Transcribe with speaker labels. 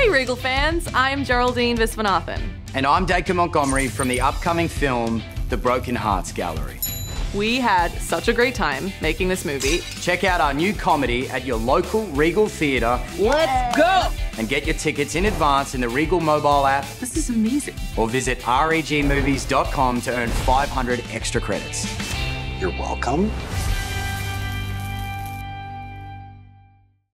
Speaker 1: Hey Regal fans, I'm Geraldine Viswanathan.
Speaker 2: And I'm Dacre Montgomery from the upcoming film, The Broken Hearts Gallery.
Speaker 1: We had such a great time making this movie.
Speaker 2: Check out our new comedy at your local Regal theatre.
Speaker 1: Let's go!
Speaker 2: And get your tickets in advance in the Regal mobile app.
Speaker 1: This is amazing.
Speaker 2: Or visit regmovies.com to earn 500 extra credits.
Speaker 3: You're welcome.